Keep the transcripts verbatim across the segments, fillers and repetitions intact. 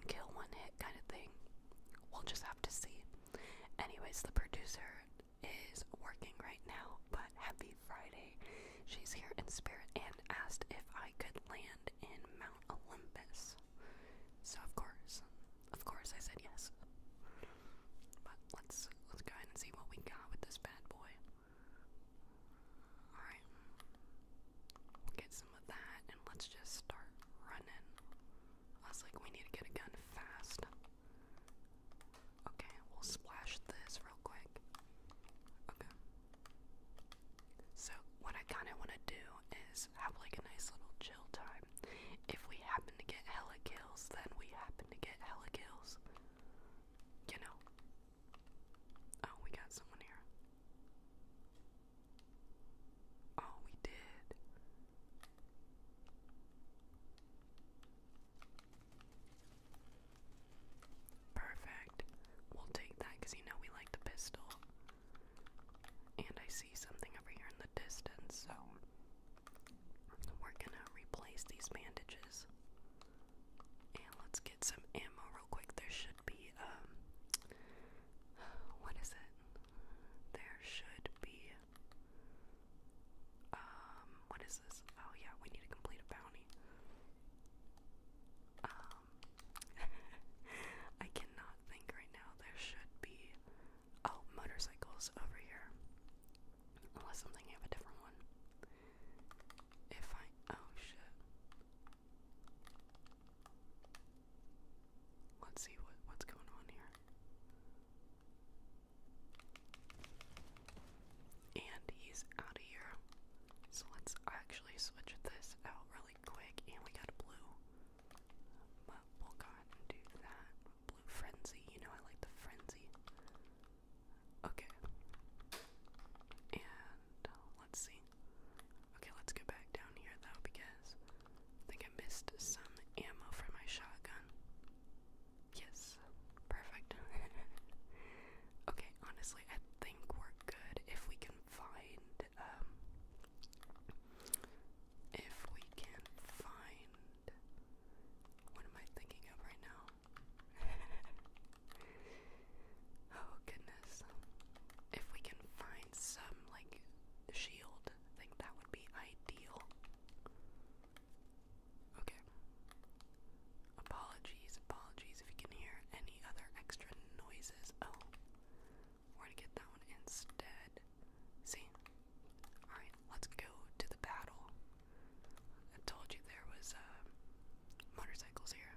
kill, one hit kind of thing. We'll just have to see. Anyways, the producer is working right now, but happy Friday. She's here in spirit and asked if I could land in Mount Olympus. So of course, of course I said yes. But let's let's go ahead and see what we got with this bad boy. Alright. We'll get some of that and let's just start running. I was like, we need to get a gun fast. Okay, we'll splash this real quick. Okay. So what I kinda wanna do is have like a nice little chill time. If we happen to get hella kills, then we happen to get hella kills. You know. Oh, we got someone here. Oh, we did. Perfect. We'll take that because you know we like the pistol. And I see something over here in the distance, so we're gonna replace these bandages. And let's get some ammo real quick. There should be, um, what is it? There should be, um, what is this? Oh yeah, we need to complete a bounty. Um, I cannot think right now. There should be, oh, motorcycles over here. Unless I'm thinking of a different one. If I, oh shit. Let's see what, what's going on here. And he's out of here. So let's actually switch this out really quick. And we got a blue. But we'll go ahead and do that. Blue frenzy. You know I like the frenzy. Okay. And uh, let's see. Okay, let's go back down here though because I think I missed some ammo for my shotgun. Yes, perfect. Okay, honestly, I think we're good if we can find, um, if we can find, what am I thinking of right now? Oh goodness. If we can find some, like, shield, I think that would be ideal. Okay. Apologies, apologies if you can hear any other extra noises. Oh, we're gonna get that one instead. See? Alright, let's go to the battle. I told you there was, uh, motorcycles here.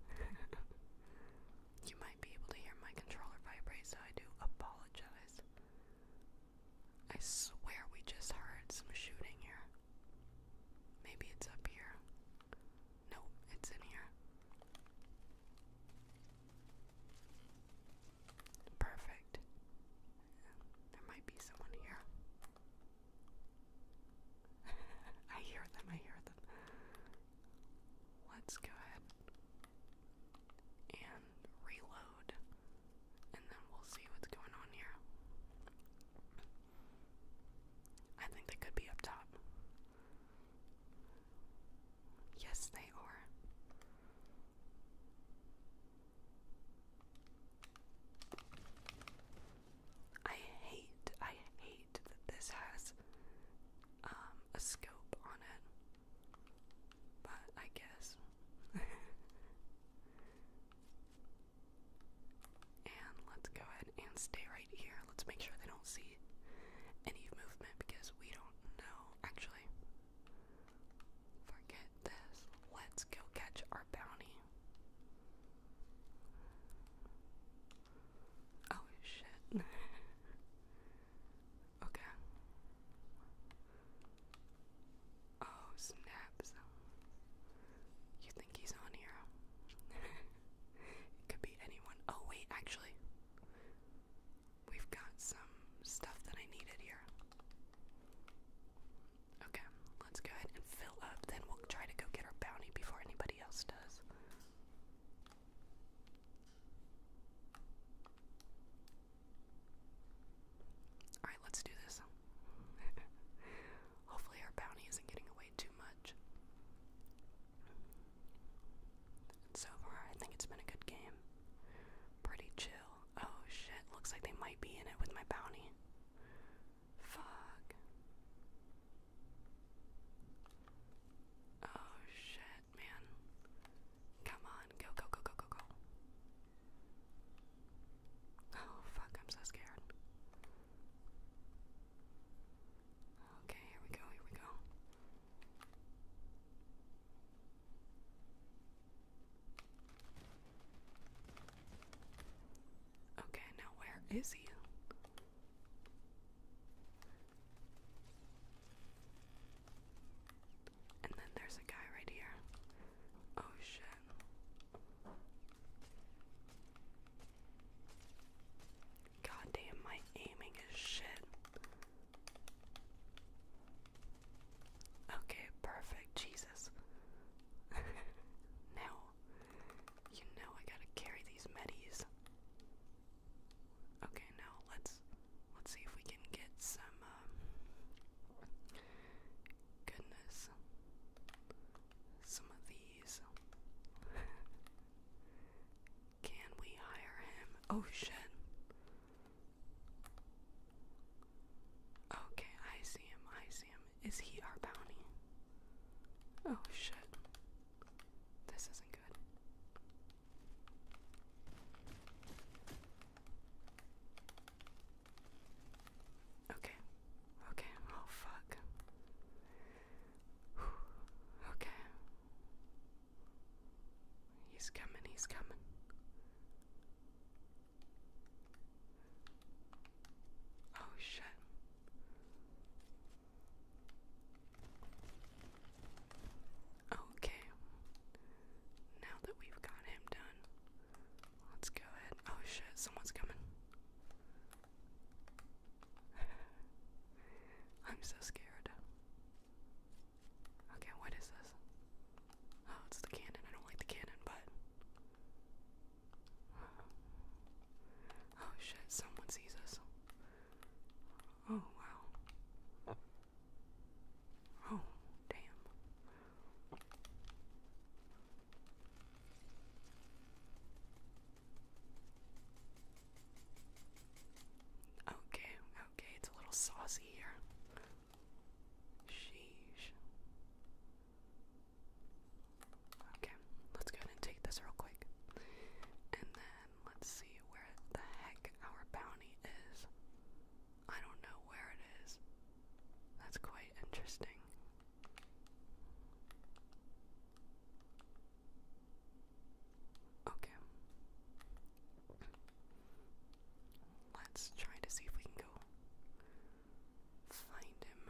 You might be able to hear my controller vibrate, so I do apologize. I swear we just heard some shooting here. Maybe it's up here. No, it's in here. Perfect. There might be someone here. I hear them, I hear them. Let's go ahead and reload, and then we'll see what's going on here. I think they could be up top. Yes, they are. I hate, I hate that this has um, a scope on it, but I guess. And let's go ahead and stay right here. Let's make sure they don't see any movement because we don't know. Actually, forget this. Let's go catch our bounty. Oh shit. Okay. Oh snaps. You think he's on here? It could be anyone. Oh wait, actually. We've got some stuff that I needed here. Okay, let's go ahead and fill up, then we'll try to go get our bounty before anybody else does. Alright, let's do this. Hopefully our bounty isn't getting away too much. So far, I think it's been a good Is he? And then there's a guy right here. Oh shit. God damn, my aiming is shit. Okay, perfect. Jesus. Now, you know I gotta carry these medis. Okay, now let's let's see if we can get some um, goodness. Some of these. Can we hire him? Oh shit. Okay, I see him, I see him. Is he our bounty? Oh shit. This isn't good. Okay. Okay. Oh fuck. Whew. Okay. He's coming, he's coming. Oh shit. Okay. Now that we've got him done, let's go ahead. Oh shit, someone's coming. I'm so scared. Okay, what is this? Oh, it's the cannon. I don't like the cannon, but... Oh shit, someone sees us. Oh wow. Oh, damn. Okay, okay, it's a little saucy here. Sheesh. Okay, let's go ahead and take this real quick. And then let's see where the heck our bounty is. I don't know where it is. That's quite interesting. Okay. Let's try to see if we can go find him.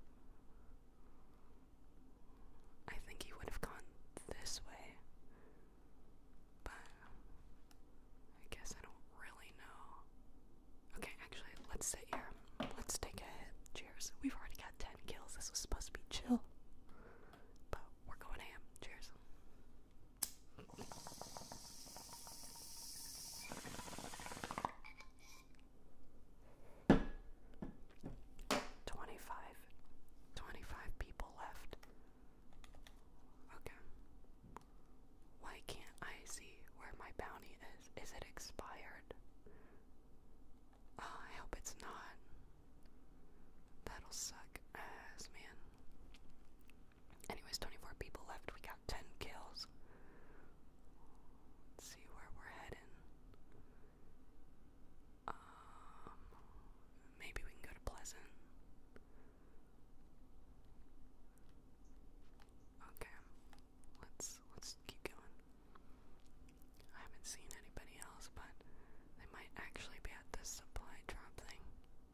I think he would have gone this way, but I guess I don't really know. Okay, actually, let's sit here. Let's take a hit. Cheers. We've already got ten kills. This was supposed to be chill, but we're going ham. Cheers. Twenty-five. Twenty-five people left. Okay. Why can't I see where my bounty is? Is it expired? Oh, I hope it's not. That'll suck ass, man. Anyways, twenty-four people left. We got ten kills. Let's see where we're heading. Um, maybe we can go to Pleasant. Okay, let's let's keep going. I haven't seen anybody else, but they might actually be at this supply drop thing,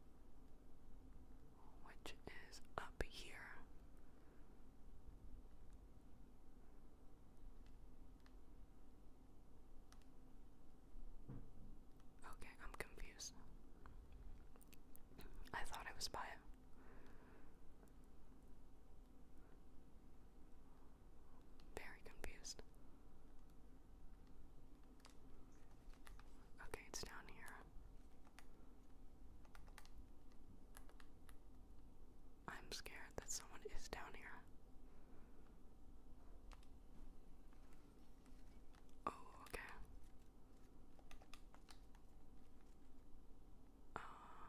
which is up here. Okay, I'm confused. I thought I was by it. Very confused. Okay, it's down here. I'm scared that someone is down here. Oh, okay. Uh,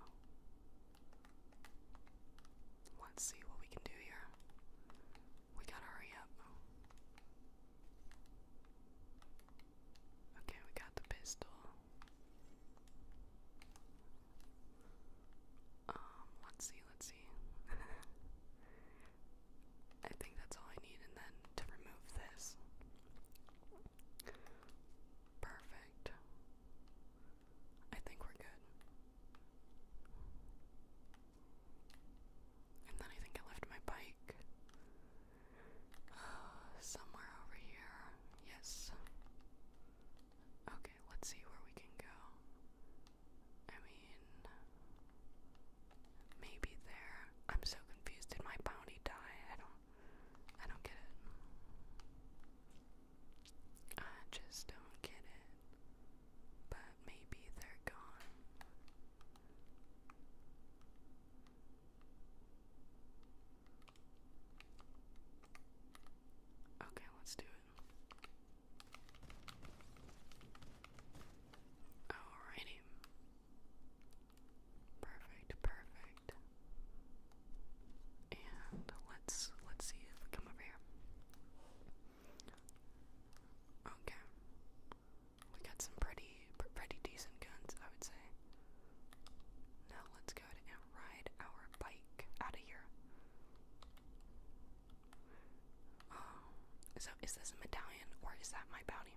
let's see what we can do here. We gotta hurry up. Okay, we got the pistol. Um, let's see, let's see. So is this a medallion or is that my bounty?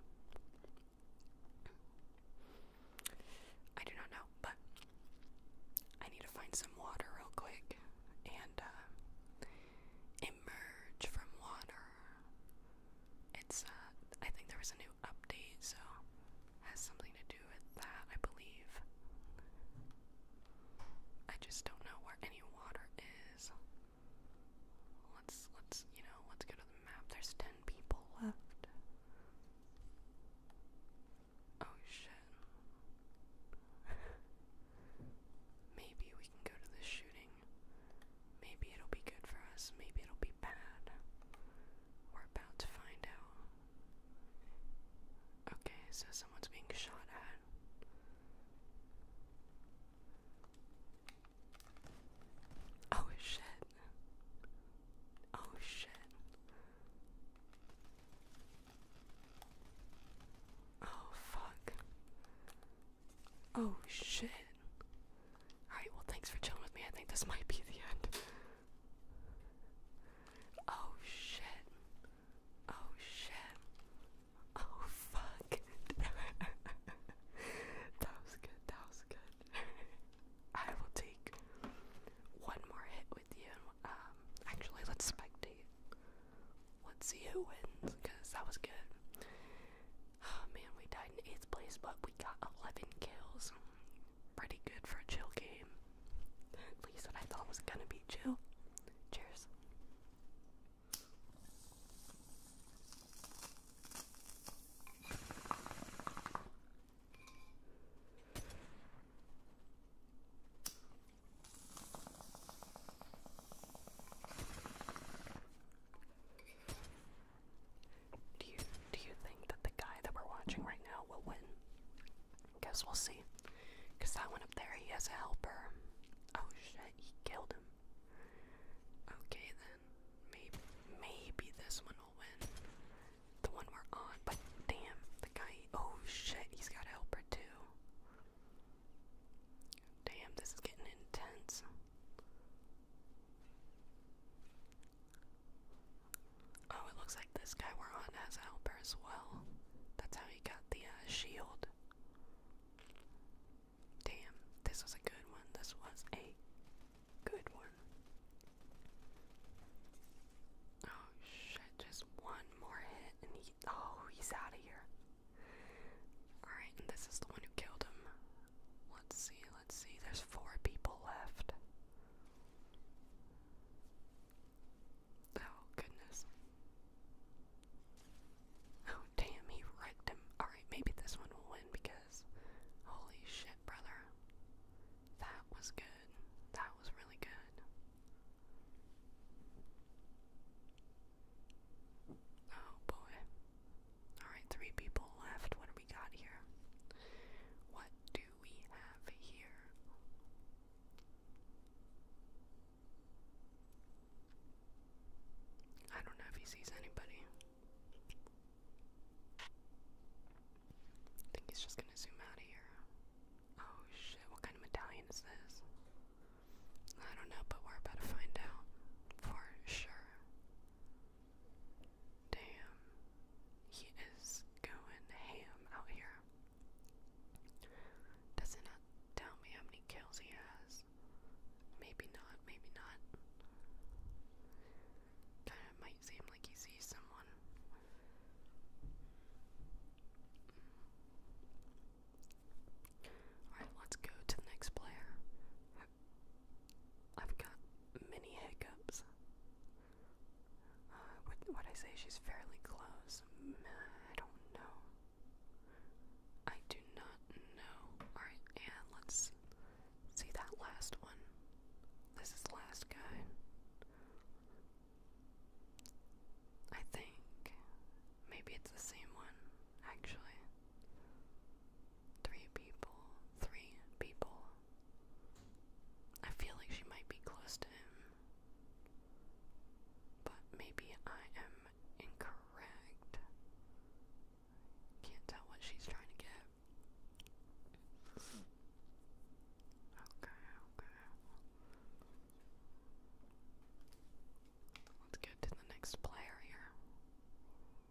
I do not know, but I need to find some water real quick and uh, emerge from water. It's, uh, I think there was a new update, so it has something to do with that, I believe. I just don't know where any water is. Let's, let's, you know, let's go to the map. There's ten people left. Oh shit. Maybe we can go to the shooting. Maybe it'll be good for us. Maybe it'll be bad. We're about to find out. Okay, so someone's being shot at. Oh shit. Oh shit. Oh fuck. Oh shit. Alright, well thanks for chilling with me. I think this might be the end. Oh shit. Oh shit. Oh fuck. That was good. That was good. I will take one more hit with you. Um, actually, let's spectate. Let's see who wins, because that was good. Oh man, we died in eighth place, but we got eleven kills. Pretty good for a chill game. At least what I thought was gonna be chill. Cheers. Do you do you think that the guy that we're watching right now will win? Guess we'll see. Cause that one up there, he has a helper. Oh shit, he killed him. Okay then, maybe maybe this one will win. The one we're on, but damn, the guy. Oh shit, he's got a helper too. Damn, this is getting intense. Oh, it looks like this guy we're on has a helper as well. That's how he got the uh, shield. Damn, this was a good one. This was a good one. Oh shit, just one more hit and he, oh, he's out of here. Alright, and this is the one who killed him. Let's see, let's see, there's four people left. Oh goodness. Oh damn, he wrecked him. Alright, maybe this one will win because holy shit, brother. That was good. That was really good. Oh boy. Alright, three people left. What do we got here? What do we have here? I don't know if he sees anybody. I think he's just gonna zoom out of here. Oh shit, what kind of medallion is this? I don't know, but we're about to find out for sure. Damn, he is going ham out here. Does it not tell me how many kills he has? Maybe not, maybe not. Kinda might seem like he sees someone. Alright, let's go to the next player. I've got many hiccups. Uh, what would I say? She's fairly close. Mm, I don't know. I do not know. Alright, and let's see that last one. This is the last guy. I think maybe it's the same one, actually. Three people. Three people. I feel like she might be close to him. But maybe I am incorrect. Can't tell what she's trying to get. Okay, okay. Let's get to the next player here.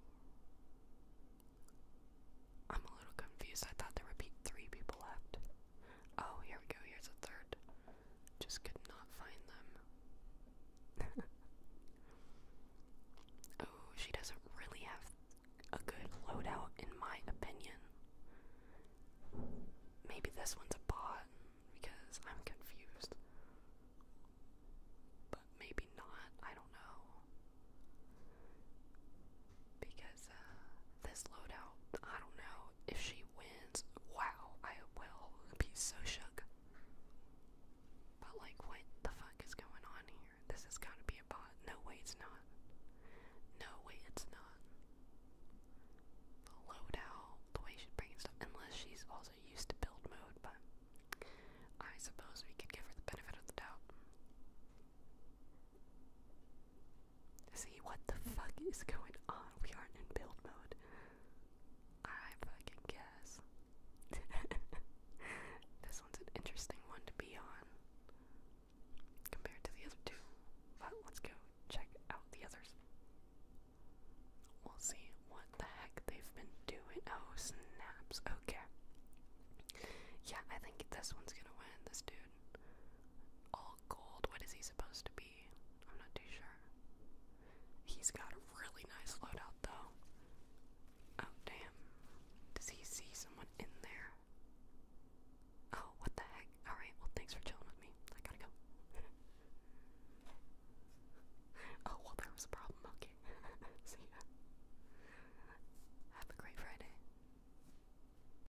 is going on? We aren't in build mode. I fucking guess. This one's an interesting one to be on compared to the other two. But let's go.